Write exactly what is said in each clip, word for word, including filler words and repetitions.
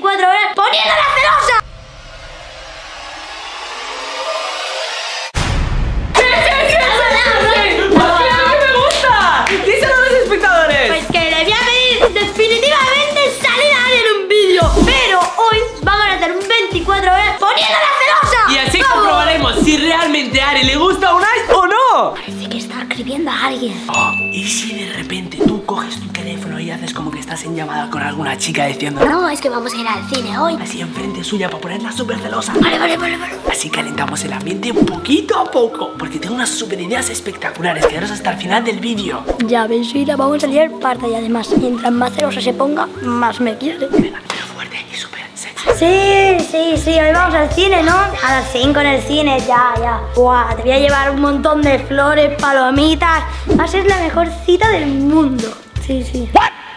veinticuatro horas poniéndola celosa. ¡Díselo a los espectadores! Pues que le voy a pedir definitivamente salir a Ari en un vídeo. Pero hoy vamos a hacer un veinticuatro horas poniéndola celosa. Y así ¡vamos! comprobaremos si realmente a Ari le gusta Unai o no. Parece que está escribiendo a alguien. Oh, y si de repente tú coges tu teléfono y haces como que estás en llamada con alguna chica diciendo: No, es que vamos a ir al cine hoy. así enfrente suya para ponerla súper celosa. Vale, vale, vale, vale. Así calentamos el ambiente poquito a poco, porque tengo unas súper ideas espectaculares. Quedaros hasta el final del vídeo. Ya ves, y la vamos a liar parda. Y además, mientras más celosa se ponga, más me quiere. Venga, pero fuerte y súper sexy. Sí, sí, sí, hoy vamos al cine, ¿no? A las cinco en el cine, ya, ya. Buah, te voy a llevar un montón de flores, palomitas. Va a ser la mejor cita del mundo. Sí, sí.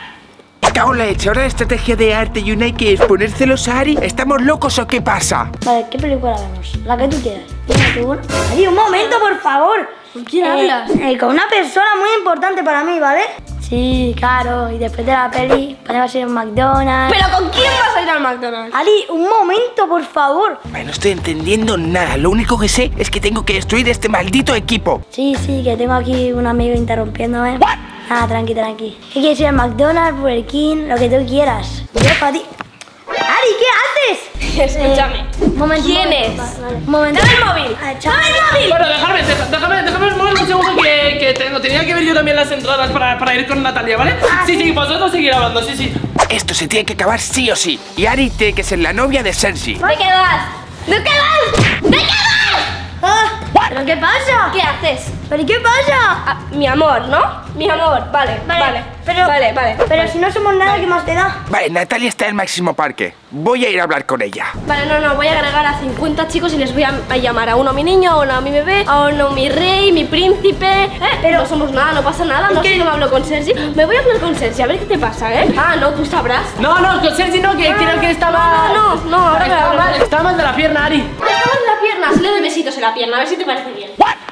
Me cago en la leche. Ahora la estrategia de Arte y Unai, que es ponérselos a Ari. ¿Estamos locos o qué pasa? Vale, ¿qué película vemos? La que tú quieras. Dime tú, ¿no? Ari, un momento, por favor. ¿Con quién Eh, hablas? eh, con una persona muy importante para mí, ¿vale? Sí, claro. Y después de la peli, podemos ir a un McDonald's. ¿Pero con quién vas a ir al McDonald's? Ari, un momento, por favor. Ay, no estoy entendiendo nada. Lo único que sé es que tengo que destruir este maldito equipo. Sí, sí, que tengo aquí un amigo interrumpiéndome. Ah, tranqui, tranqui. ¿Qué quieres ir al McDonald's, Burger King, lo que tú quieras? Yo para ti. Ari, ¿qué haces? Escúchame. Un momento. ¿Quién un momento. es? Vale, vale. Un momento. ¡Dame el móvil! Ah, chaval. ¡Dame el móvil! Bueno, déjame, deja- déjame, déjame mover un segundo que, que tengo. Tenía que ver yo también las entradas para, para ir con Natalia, ¿vale? Sí, sí, vosotros seguir hablando, sí, sí. Esto se tiene que acabar sí o sí. Y Ari tiene que ser la novia de Sergi. ¿De qué vas? ¿De qué vas? ¿De qué vas? Ah, ¿pero qué pasa? ¿Qué haces? ¿Pero qué pasa? Ah, mi amor, ¿no? Mi amor, vale, Vale, vale. pero- Vale, vale. Pero vale. si no somos nada, ¿qué más te da? Vale, Natalia está en el máximo parque. Voy a ir a hablar con ella. Vale, no, no, voy a agregar a cincuenta chicos y les voy a, a llamar a uno mi niño, a uno mi bebé, a uno mi rey, mi príncipe. ¿Eh? Pero no somos nada, no pasa nada. No sé si no me hablo con Sergi. Me voy a hablar con Sergi, a ver qué te pasa, ¿eh? Ah, no, tú sabrás. No, no, con Sergi no, que creo que está mal. No, no, no, ahora me Está hablo. mal, está mal de la pierna, Ari. Estamos en la pierna, se le doy besitos en la pierna, a ver si te parece bien.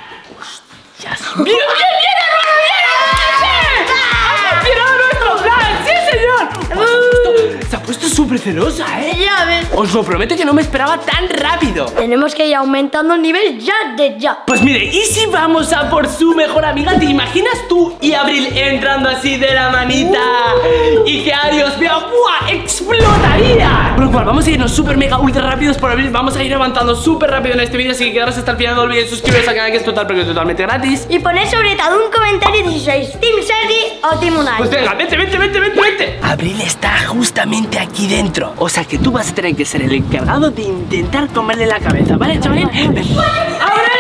¡Bien, bien, bien, hermano, bien! ¡Ha funcionado nuestro plan! ¡Sí, señor! Se ha puesto- Se ha puesto súper celosa, ¿eh? Ya ves. Os lo prometo que no me esperaba tan rápido. Tenemos que ir aumentando el nivel ya de ya. Pues mire, ¿y si vamos a por su mejor amiga? ¿Te imaginas tú y Abril entrando así de la manita? Y que Ari os vea, ¡buah! ¡Explotaría! Por lo cual vamos a irnos súper mega ultra rápidos por Abril. Vamos a ir avanzando súper rápido en este vídeo. Así que quedaros hasta el final. No olvidéis suscribiros al canal, que es total, pero totalmente gratis. Y poner sobre todo un comentario si sois Team Sergi o Team Unai. Pues venga, vente, vente, vente, vente, vente. Abril está justamente aquí dentro. O sea que tú vas a tener que ser el encargado de intentar comerle la cabeza, ¿vale, chavalín? Ven. ¡Abril!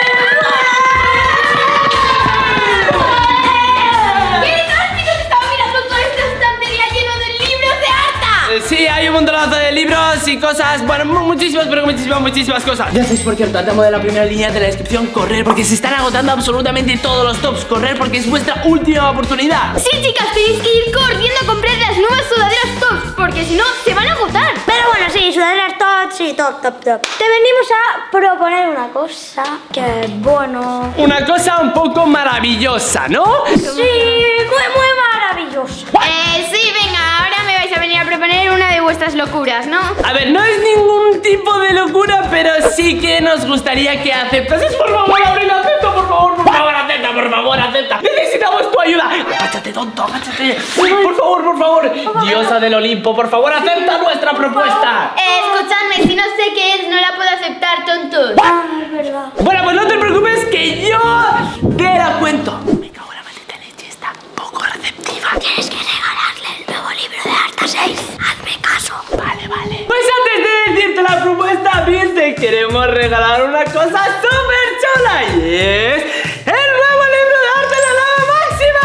Eh, Sí, hay un montonazo de libros y cosas. Bueno, mu- muchísimas, pero muchísimas, muchísimas cosas. Ya sabéis, por cierto, al tema de la primera línea de la descripción, correr, porque se están agotando absolutamente todos los tops. Correr porque es vuestra última oportunidad. Sí, chicas, tenéis que ir corriendo a comprar las nuevas sudaderas tops, porque si no, se van a agotar. Pero bueno, sí, sudaderas top, sí, top, top, top. Te venimos a proponer una cosa que, bueno... Una cosa un poco maravillosa, ¿no? Sí, muy, muy maravilloso. Eh, sí, venga, ahora me vais a venir a proponer una de vuestras locuras, ¿no? A ver, no es ningún tipo de locura, pero sí que nos gustaría que aceptases. Por favor, Abril, acepta, por favor, por favor, acepta, por favor, acepta. Necesitamos tu ayuda. Agáchate, tonto, agáchate. Por favor, por favor. Diosa del Olimpo, por favor, acepta nuestra propuesta. Eh, escuchadme, si no sé qué es, no la puedo aceptar, tontos. Ah, es verdad. Bueno, pues no te preocupes que yo te la cuento. Me cago en la maldita leche, está poco receptiva. Tienes que regalarle el nuevo libro de Arta seis. Hazme caso. Vale, vale. Pues antes de decirte la propuesta, Abril, te queremos regalar una cosa súper chula. Y es el nuevo libro de arte de la nave máxima.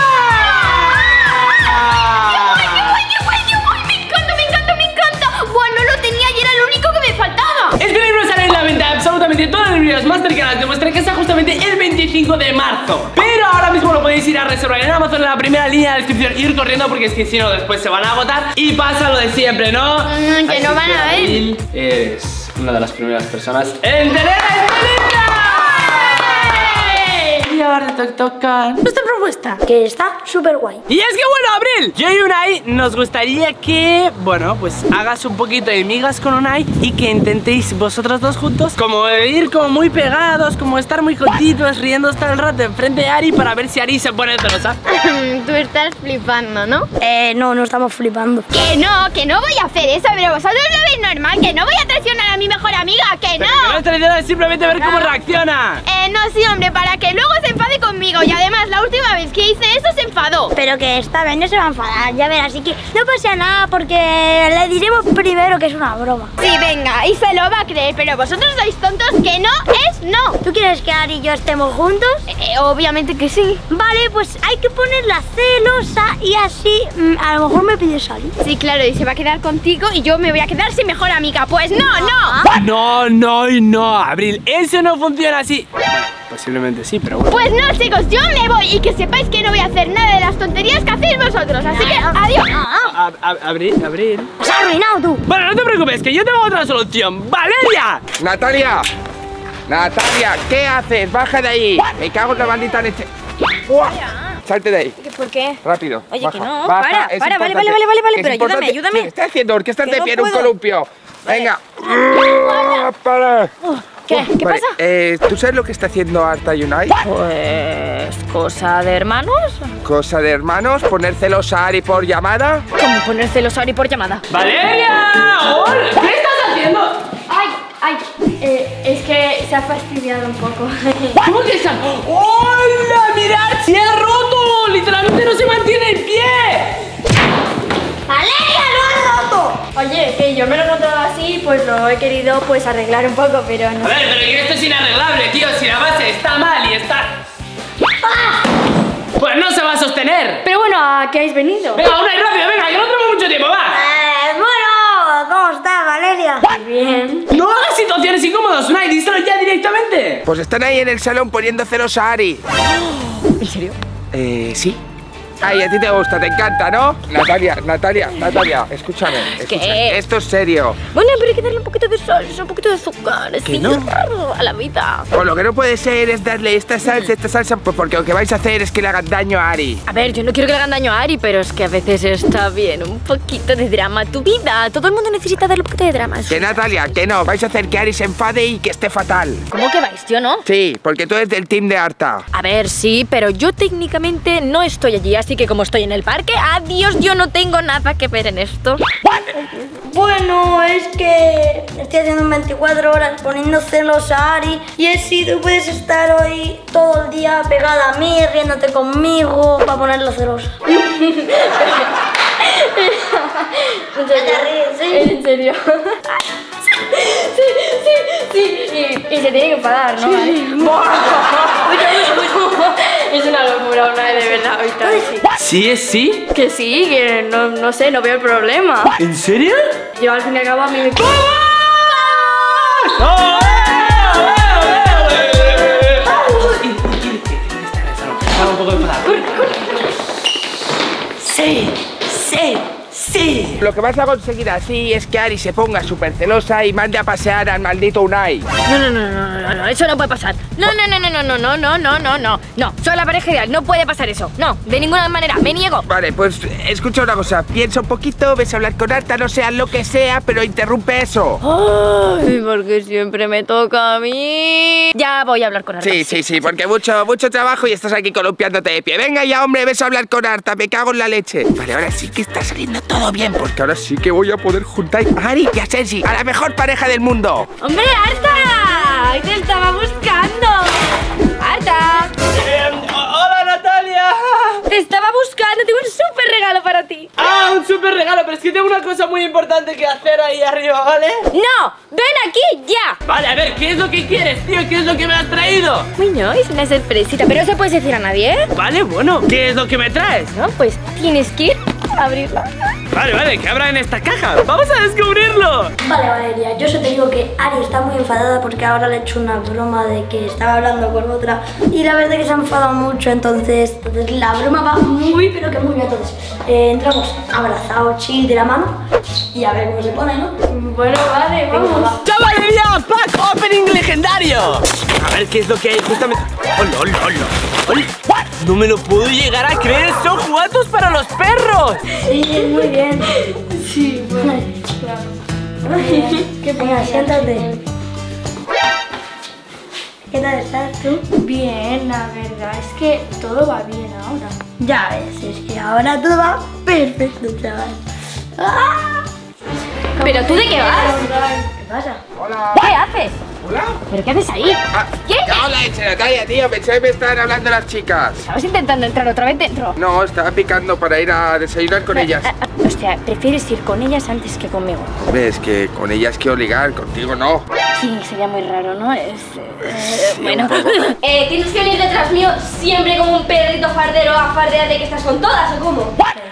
¡Qué guay, qué guay, qué guay! ¡Me encanta, me encanta, me encanta! Bueno, lo tenía y era lo único que me faltaba. Este libro sale en la venta absolutamente todas las librerías más cercanas de vuestra casa justamente el veinticinco de marzo. Pero ahora mismo lo podéis ir a reservar en Amazon en la primera línea de descripción. Ir corriendo porque es que si no después se van a agotar. Y pasa lo de siempre, ¿no? Mm, que Así no van a ver. Abril, eres una de las primeras personas en tener este libro. Y lugar te toca nuestra propuesta. Que está súper guay. Y es que bueno, Abril, yo y Unai nos gustaría que, bueno, pues hagas un poquito de migas con Unai y que intentéis vosotros dos juntos como ir como muy pegados, como estar muy juntitos, riendo todo el rato enfrente de Ari para ver si Ari se pone celosa. Tú estás flipando, ¿no? Eh, no, no estamos flipando. Que no, que no voy a hacer eso, pero vosotros lo veis normal, que no voy a traicionar a mi mejor amiga, que Pero no. que no es traicionar, es simplemente ver cómo reacciona. Eh, no, sí, hombre, para que luego se enfade conmigo. Y además, la última vez que hice eso se enfadó. Pero que esta vez no se va a enfadar, ya verás, así que no pasa nada porque le diremos primero que es una broma. Sí, venga, y se lo va a creer, pero vosotros sois tontos, que no es no. ¿Tú quieres que Ari y yo estemos juntos? Eh, obviamente que sí. Vale, pues hay que ponerla celosa y así mm, a lo mejor me pide salir. Sí, claro, y se va a quedar contigo y yo me voy a quedar sin mejor amiga. Pues no, no. No, no y no, Abril, eso no funciona así. Bueno, posiblemente sí, pero bueno. Pues no, chicos, yo me voy y que sepáis que no voy a hacer nada de las tonterías que hacéis vosotros. Así que, adiós. A- a- Abril, Abril. ¡Se ha arruinado tú! Bueno, no te preocupes, que yo tengo otra solución. ¡Valeria! Natalia, Natalia, ¿qué haces? Baja de ahí. Me cago en la maldita leche. ¡Uah! Salte de ahí. ¿Por qué? Rápido. Oye, baja, que no, baja, para, es para, vale, importante. vale, vale, vale, Es pero ayúdame, importante. ayúdame. ¿Qué estás haciendo? ¿Por qué estás Que de no pie en un puedo. columpio? Vale. Venga. Ah, para. ¿Qué? ¿Qué Vale, pasa? eh, ¿tú sabes lo que está haciendo Arta y Unai? Pues... ¿cosa de hermanos? Cosa de hermanos, poner celosa a Ari por llamada. ¿Cómo poner celos a Ari por llamada? ¡Valeria! Hola, ¿qué estás haciendo? Ay, ay, eh, es que se ha fastidiado un poco. ¿Cómo que está? ¡Hola! ¡Mirad! ¡Se ha roto! ¡Literalmente no se mantiene en pie! ¡Valeria, lo has roto! Oye, que yo me lo he encontrado así, pues lo he querido pues arreglar un poco, pero no A sé. ver, pero que esto es inarreglable, tío. Si la base está mal y está... Pues no se va a sostener. Pero bueno, ¿a qué habéis venido? Venga, una y rápido, venga, que no tenemos mucho tiempo, va. Eh, bueno, ¿cómo estás, Valeria? Bien. No hagas situaciones incómodas, Unai, díselo ya directamente. Pues están ahí en el salón poniendo celosa a Ari. ¿En serio? Eh, sí. Ay, a ti te gusta, te encanta, ¿no? Natalia, Natalia, Natalia, escúchame, escúchame. Esto es serio. Bueno, pero hay que darle un poquito de salsa, un poquito de azúcar, así, no? a la vida. Pues lo que no puede ser es darle esta salsa, esta salsa, pues porque lo que vais a hacer es que le hagan daño a Ari. A ver, yo no quiero que le hagan daño a Ari, pero es que a veces está bien un poquito de drama a tu vida. Todo el mundo necesita darle un poquito de drama. Que Natalia, que no, vais a hacer que Ari se enfade y que esté fatal. ¿Cómo que vais? Yo no. Sí, porque tú eres del team de Arta. A ver, sí, pero yo técnicamente no estoy allí, así que como estoy en el parque, adiós, yo no tengo nada que ver en esto. Bueno, es que estoy haciendo un veinticuatro horas poniendo celos a Ari y es si tú puedes estar hoy todo el día pegada a mí, riéndote conmigo para ponerlo celosa. ¿En serio? te ríes, ¿sí? ¿En serio? Sí, sí, sí, sí. Y, y se tiene que enfadar, ¿no? Es una locura, una de verdad, ahorita sí. ¿Sí es sí? Que sí, que no, no sé, no veo el problema. ¿En serio? Yo al fin y al cabo a mí me... Estaba un poco enfadado. Sí, sí, sí. Lo que vas a conseguir así es que Ari se ponga súper celosa y mande a pasear al maldito Unai. No, no, no, no, no, no, eso no puede pasar. No, no, no, no, no, no, no, no, no, no, no. No, soy la pareja ideal, no puede pasar eso. No, de ninguna manera, me niego. Vale, pues escucha una cosa, piensa un poquito, ves a hablar con Arta, no sea lo que sea, pero interrumpe eso. Ay, porque siempre me toca a mí. Ya voy a hablar con Arta. Sí, sí, sí, porque mucho, mucho trabajo y estás aquí columpiándote de pie. Venga ya, hombre, ves a hablar con Arta, me cago en la leche. Vale, ahora sí que está saliendo todo bien, porque ahora sí que voy a poder juntar a Ari y a Sensi, a la mejor pareja del mundo. ¡Hombre, Arta! ¡Te estaba buscando! ¡Arta! Eh, hola, Natalia. ¡Te estaba buscando! Tengo un súper regalo para ti. Ah, un súper regalo, pero es que tengo una cosa muy importante que hacer ahí arriba, ¿vale? ¡No! ¡Ven aquí ya! Vale, a ver, ¿qué es lo que quieres, tío? ¿Qué es lo que me has traído? Bueno, es una sorpresita, pero no se puede decir a nadie, ¿eh? Vale, bueno, ¿qué es lo que me traes? No, pues tienes que ir abrirla. Vale, vale, ¿qué habrá en esta caja? ¡Vamos a descubrirlo! Vale, Valeria, yo solo te digo que Ari está muy enfadada porque ahora le he hecho una broma de que estaba hablando con otra y la verdad es que se ha enfadado mucho, entonces, entonces la broma va muy, pero que muy bien. Entonces, eh, entramos abrazados, chill, de la mano y a ver cómo se pone, ¿no? Bueno, vale, vamos. ¡Ya Valeria! ¡Pack opening legendario! A ver qué es lo que hay justamente... ¡Hola, hola, hola! ¡Hola! ¡No me lo puedo llegar a creer! ¡Son juguetes para los perros! Sí, muy bien. Sí, bueno, claro. ¿Qué pasa? Siéntate. ¿Qué tal estás tú? Bien, la verdad es que todo va bien ahora. Ya ves, es que ahora todo va perfecto, chaval. ¡Ah! ¿Pero tú de qué vas? ¿Qué pasa? Hola. ¿Qué haces? Hola. ¿Pero qué haces ahí? Ah, ¿Qué? Hola, Natalia, tío. Pensé que me estaban hablando las chicas. ¿Estabas intentando entrar otra vez dentro? No, estaba picando para ir a desayunar con ellas. Ah, ah, O sea, prefieres ir con ellas antes que conmigo. Ves que con ellas quiero ligar, contigo no. Sí, sería muy raro, ¿no? Es... eh, Sí, bueno. un poco. Eh, tienes que venir detrás mío siempre como un perrito fardero a fardearte que estás con todas, ¿o cómo?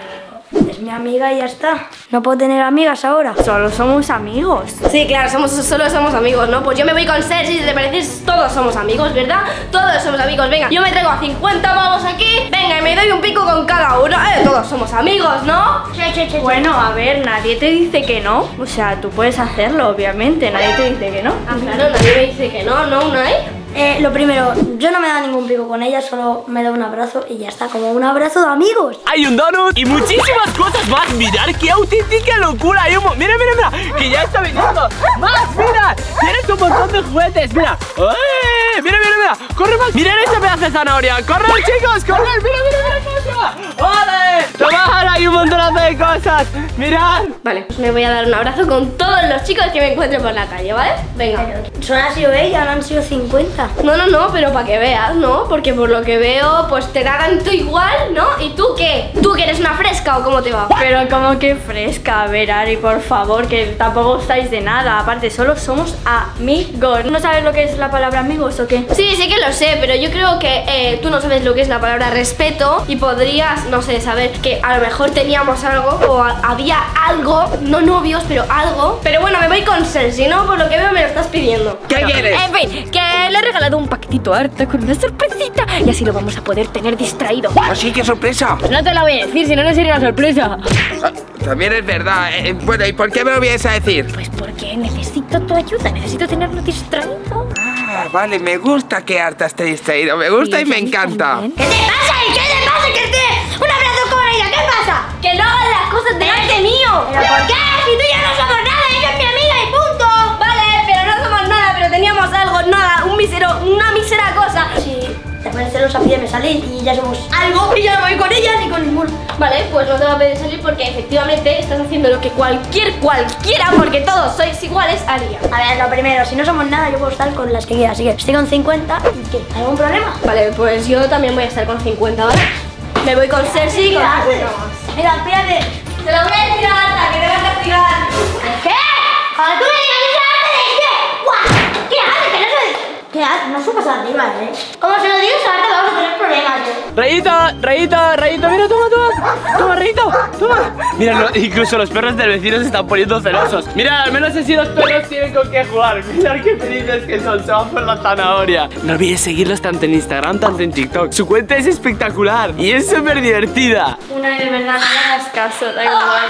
Es mi amiga y ya está. No puedo tener amigas ahora. Solo somos amigos. Sí, claro, somos, solo somos amigos, ¿no? Pues yo me voy con Sergi, si te pareces, todos somos amigos, ¿verdad? Todos somos amigos, venga. Yo me traigo a cincuenta pavos aquí, venga, y me doy un pico con cada uno. Eh, todos somos amigos, ¿no? Bueno, a ver, nadie te dice que no. O sea, tú puedes hacerlo, obviamente. Nadie te dice que no. Ah, claro, nadie me dice que no, ¿no? ¿No hay? Eh, lo primero, yo no me da ningún pico con ella, solo me da un abrazo y ya está, como un abrazo de amigos. Hay un donut y muchísimas cosas más. Mirad qué auténtica locura. Hay un mo- Mira, mira, mira, que ya está viniendo. Más, mira. Tienes un montón de juguetes. Mira. ¡Ay! Mira, mira, mira. Corre más. Mirad ese pedazo de zanahoria. Corre, chicos, corre. Mira, mira, mira. ¡Vale! Tomad, hay un montón de cosas. Mirad. Vale, pues me voy a dar un abrazo con todos los chicos que me encuentre por la calle, ¿vale? Venga. Solo ha sido ella, no han sido cincuenta. No, no, no, pero para que veas, ¿no? Porque por lo que veo, pues te da tanto igual, ¿no? ¿Y tú qué? ¿Tú que eres una fresca o cómo te va? Pero como que fresca, a ver, Ari, por favor, que tampoco estáis de nada. Aparte, solo somos amigos. ¿No sabes lo que es la palabra amigos o qué? Sí, sí que lo sé, pero yo creo que eh, tú no sabes lo que es la palabra respeto y podrías, no sé, saber que a lo mejor teníamos algo o a- había algo, no novios, pero algo. Pero bueno, me voy con Sergi, ¿no? Por lo que veo me lo estás pidiendo. ¿Qué quieres? En fin, que le he regalado un paquetito a Arta con una sorpresita y así lo vamos a poder tener distraído. Así, qué sorpresa. No te la voy a decir, si no, no sería una sorpresa. Ah, también es verdad. Eh, bueno, ¿y por qué me lo vienes a decir? Pues porque necesito tu ayuda, necesito tenerlo distraído. Ah, vale, me gusta que Arta esté distraído. Me gusta y me encanta. También. ¿Qué te pasa? ¿Y qué te pasa? ¿Que esté un abrazo con ella? ¿Qué pasa? ¡Que no hagas las cosas delante mío! ¿Pero por qué? Si tú ya no somos nada, ella es mi amiga y punto. Vale, pero no somos nada, pero teníamos algo, nada, un mísero, una mísera cosa. Si te pones celosa, pídeme salir y ya somos algo y ya no voy con ella ni con ninguno. Vale, pues no te va a pedir salir porque efectivamente estás haciendo lo que cualquier, cualquiera, porque todos sois iguales, haría. A ver, lo primero, si no somos nada, yo puedo estar con las que quiera. Así que estoy con cincuenta y ¿qué? ¿Algún problema? Vale, pues yo también voy a estar con cincuenta horas. Me voy con Sergi con Mira, cincuenta más. Mira, espérate. Te lo voy a decir a Arta, que te va a castigar. ¿Qué? Cuando tú me digas eso antes de qué? ¡Guau! ¿Qué haces? Que no soy... ¿Qué haces? No subas a arriba, ¿eh? Como se lo digo, ahora vamos a tener problemas, ¿eh? Rayito, Rayito, Rayito, mira, toma, toma. Toma, Rayito, toma. Mira, lo- incluso los perros del vecino se están poniendo celosos. Mira, al menos así los perros tienen con qué jugar. Mira qué felices que son, se van por la zanahoria. No olvides seguirlos tanto en Instagram, tanto en TikTok. Su cuenta es espectacular y es súper divertida. Una de verdad, no le hagas caso, da igual.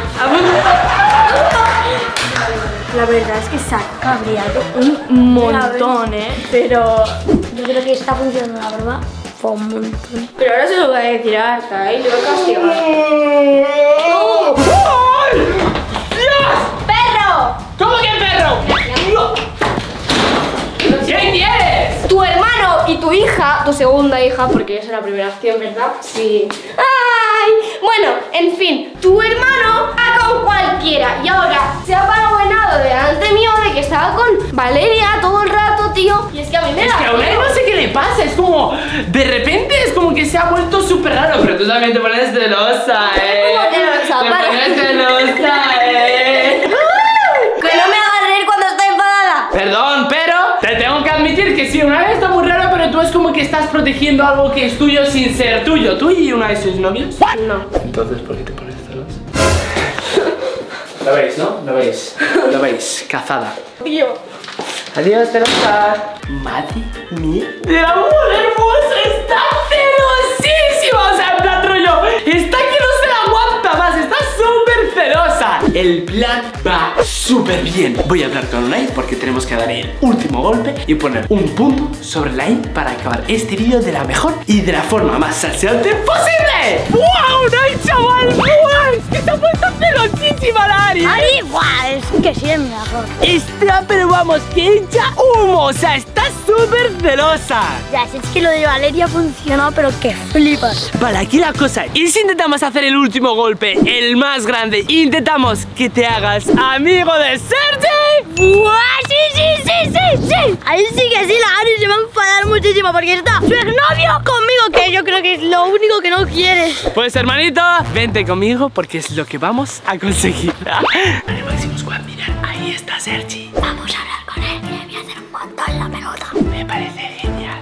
La verdad es que se ha cabreado un montón, ¿eh? Pero... Yo creo que está funcionando la broma. Fue un montón. Pero ahora se lo voy a decir a Arta, ¿eh? Y le voy a castigar. ¡Ay! ¡Dios! ¡Perro! ¿Cómo que perro? ¿Qué quieres? Tu hermano y tu hija, tu segunda hija, porque esa es la primera opción, ¿verdad? Sí. ¡Ay! Bueno, en fin, tu hermano va con cualquiera y ahora se ha parabuenado delante mío de que estaba con Valeria todo el rato, tío. Y es que a mí me Es da que a Unai miedo. no sé qué le pasa, es como... De repente es como que se ha vuelto súper raro. Pero tú también te pones celosa, eh. ¿Cómo celosa? Te Para. pones celosa, eh. Que no me hagas reír cuando estoy enfadada. Perdón, pero te tengo que admitir que sí, Unai está muy raro, pero tú es como que estás protegiendo algo que es tuyo sin ser tuyo. ¿Tú y Unai sois novios? No. Entonces, ¿por qué te pones celosa? Lo veis, ¿no? Lo veis. Lo veis. Cazada. Tío. Adiós, Celosa. Madre mía. De la mujer hermosa. Está celosísima. O sea, en plan rollo. Está que no se la aguanta más. Está súper celosa. El plan va súper bien. Voy a hablar con Unai porque tenemos que dar el último golpe y poner un punto sobre la I para acabar este vídeo de la mejor y de la forma más salseante posible. ¡Wow, Unai, chaval! ¡Wow! Es que se ha puesto celosísima la Ari. Ari, guau, es que sí es mejor. Está, pero vamos, que echa humo. O sea, está súper celosa. Ya, si es que lo de Valeria funcionó, pero que flipas. Vale, aquí la cosa. ¿Y si intentamos hacer el último golpe, el más grande? Intentamos que te hagas amigo de Sergi. ¡Buah! ¡Sí, sí, sí, sí, sí! Ahí sí que sí, la Ari se va a enfadar muchísimo porque está su exnovio conmigo, que yo creo que es lo único que no quiere. Pues, hermanito, vente conmigo porque es lo que vamos a conseguir. Vale, Máximo Squad, mirad, ahí está Sergi. Vamos a hablar con él y le voy a hacer un montón la pelota. Me parece genial.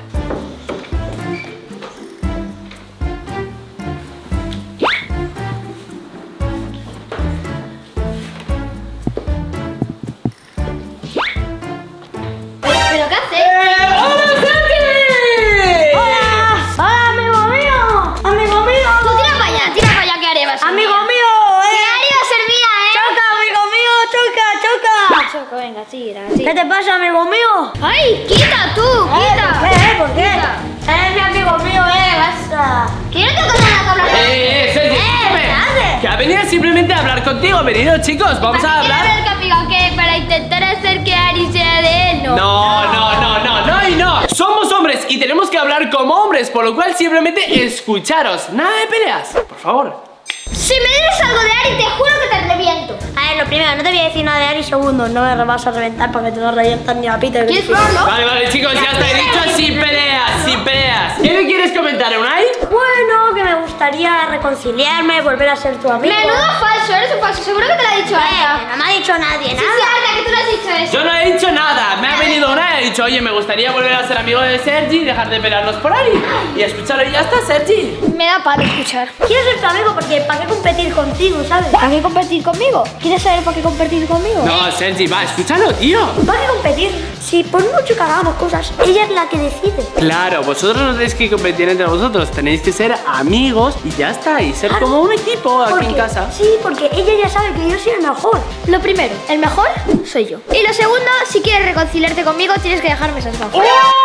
¿Pero qué haces? ¡Eh, hola, Sergi! ¡Hola! ¡Hola, amigo mío! ¡Amigo mío! Tú tira para allá, tira para allá que Ari va a ser ¡Amigo mía. mío! Que ¡Eh! Ari va a ser mía, ¿eh? ¡Choca, amigo mío! ¡Choca, choca! Choco, venga, tira, ¿Qué tira. te pasa, amigo mío? ¡Ay, quita tú, ¿Por quita! qué? ¿Eh? ¿Por qué? Eres mi amigo mío, ¿eh? Basta. Que yo no tengo nada que hablar con él. ¡Eh, eh, Sergi! ¿qué escúchame. haces? Que ha venido simplemente a hablar contigo. Venido, chicos, vamos a ¿Quiere hablar. ver Capiga qué? Para intentar hacer que Ari sea de él, ¿no? No, no, no, no, no y no. Somos hombres y tenemos que hablar como hombres, por lo cual simplemente escucharos. Nada de peleas, por favor. Si me dices algo de Ari, te juro que te reviento. A ver, lo primero, no te voy a decir nada de Ari. Segundo, no me vas a reventar porque tú no revientas ni a Peter. ¿Quieres probarlo? Vale, vale, chicos, ya está. He dicho sin peleas, sin peleas. ¿Qué me quieres comentar, Unai? Bueno, que me gustaría reconciliarme, volver a ser tu amigo. Menudo falso, eres un falso. Seguro que te lo ha dicho Arta. Eh, no me ha dicho nadie, Sí, nada. sí, Arta, que tú le has dicho eso. Yo no he dicho nada. Me ha venido Unai y ha dicho, oye, me gustaría volver a ser amigo de Sergi y dejar de pelearnos por Ari. Y escucharlo y ya está, Sergi. Me da palo escuchar. Quiero ser tu amigo porque ¿para qué competir contigo, sabes? ¿Para qué competir conmigo? ¿Quieres saber para qué competir conmigo? No, Sergi, va, escúchalo, tío. ¿Para qué competir? Si por mucho que hagamos cosas, ella es la que decide. Claro, vosotros no tenéis que competir entre vosotros, tenéis que ser amigos y ya está, y ser como un equipo aquí en Porque- casa. Sí, porque ella ya sabe que yo soy el mejor. Lo primero, el mejor soy yo. Y lo segundo, si quieres reconciliarte conmigo, tienes que dejarme esas gafas.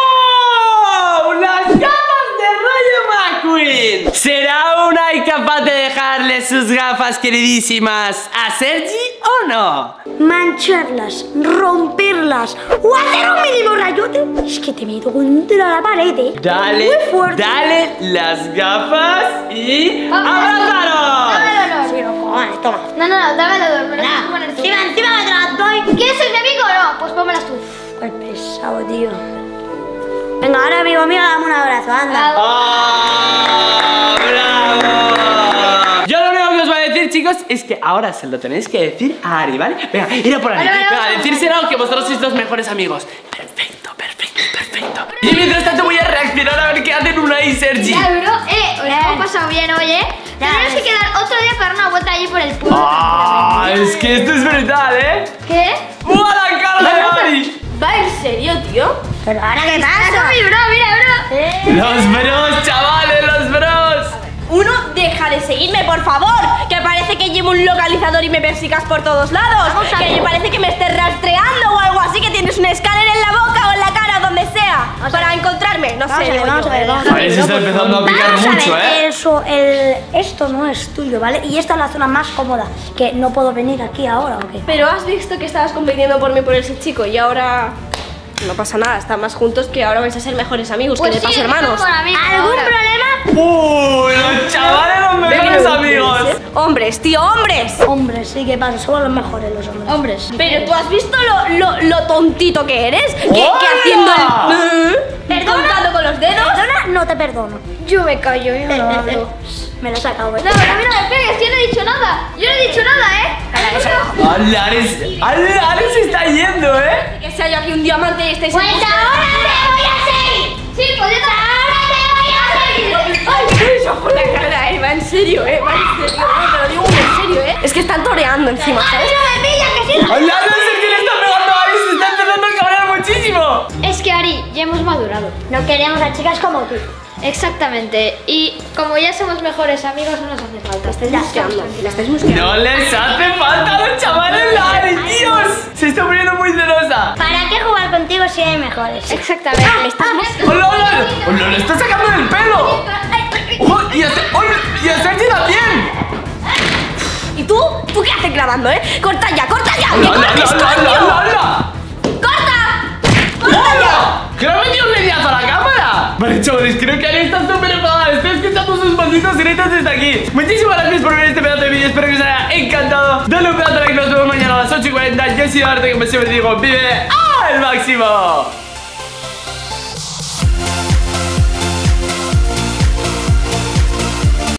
¡Oh! ¡Las gafas de Rayo McQueen! ¿Será Unai capaz de dejarle sus gafas queridísimas a Sergi o no? Mancharlas, romperlas o hacer un mínimo rayote. Es que te meto contra la pared, ¿eh? Dale, Muy fuerte. dale las gafas y ¡abrazaros! Dámelo, Sí, no. no, cojones, toma. No, no, no, dámelo, me lo tienes que Nada, poner tú. encima, encima me te las doy. ¿Quieres ser mi amigo o no? Pues pónmelas tú. Qué pesado, tío. Venga, ahora, amigo mío, dame un abrazo, anda. ¡Ah! ¡Bravo! Yo lo único que os voy a decir, chicos, es que ahora se lo tenéis que decir a Ari, ¿vale? Venga, ir a por Ari. Vale, vale, Venga, vale. decírselo que vosotros sois los mejores amigos. Perfecto, perfecto, perfecto. Y mientras tanto voy a reaccionar a ver qué hacen Unai y Sergi. Ya, bro, eh, os hemos pasado bien hoy, eh. Tenemos que quedar otro día para dar una vuelta allí por el pueblo. ¡Ah! Es que esto es brutal, ¿eh? ¿Qué? ¡Buah, la cara de Ari! ¿Va en serio, tío? Pero ahora, ¿qué Eso, pasa? mi bro, mira, bro. Eh, ¡Los bros, chavales, los bros! Uno, deja de seguirme, por favor. Que parece que llevo un localizador y me persigas por todos lados. Vamos a Que ver. parece que me estés rastreando o algo así. Que tienes un escáner en la boca o en la cara, donde sea. Vamos a Para ver. encontrarme. No Vamos sé. a ver, digo vamos yo, a ver, eh. vamos a A ver, se está empezando a picar Vamos a mucho, ver, ¿eh? Eso, el, esto no es tuyo, ¿vale? Y esta es la zona más cómoda. Que no puedo venir aquí ahora, ¿o qué? Pero has visto que estabas compitiendo por mí por ese chico y ahora no pasa nada, están más juntos que ahora vais a ser mejores amigos, Pues que de sí, paso hermanos. mejor amigo ¿Algún ahora. problema? ¡Uy, los chavales, los mejores amigos! Hombres, tío, hombres. Hombres, sí, ¿qué pasa? Somos los mejores los hombres. Hombres. Pero tú has visto lo, lo, lo tontito que eres, que, que ¡Hola! haciendo el contando con los dedos. Perdona, no te perdono. Yo me callo, yo no hablo. Me lo he sacado, ¿eh? No, pero a mí no me pegues, yo no he dicho nada. Yo no he dicho nada, ¿eh? ¡Ala, Ares! ¡Ala, Ares se está yendo, eh! Que sea yo aquí un diamante y estáis Pues en- ahora te voy a seguir. Sí, pues yo ahora te voy a seguir. ¡Ay, eso! La cara, eh, va en serio, eh, va en serio. No, te lo digo en serio. serio, ¿eh? Es que están toreando encima, ¿sabes? ¡Hola, no sé quién está pegando a Ari! ¡Se está empezando a cabrear muchísimo! Es que Ari, ya hemos madurado. No queremos a chicas como tú. Exactamente. Y como ya somos mejores amigos, no nos hace falta. Estáis buscando. La estáis buscando. ¡No les hace falta a los chavales la Ari, Dios! Se está poniendo muy celosa. ¿Para qué jugar contigo si hay mejores? Exactamente. Le estás buscando. ¡Hola, hola! ¡Hola, le está sacando del pelo! ¡Oh, y a, oh, y a Sergi también! ¿Y tú? ¿Tú qué haces grabando, eh? ¡Corta ya, corta ya! ¡Que ¡Hola, cortes, hola, coño! hola, hola! ¡Corta! ¡Hola! ¡Que le ha metido un mediazo a la cámara! Vale, chavales, creo que Ari está súper enfadada. Estoy escuchando sus malditos gritos desde aquí. Muchísimas gracias por ver este pedazo de vídeo. Espero que os haya encantado. Dale un pedazo de like. Nos vemos mañana a las ocho y cuarenta. Yo soy Arte, como siempre digo, vive al máximo.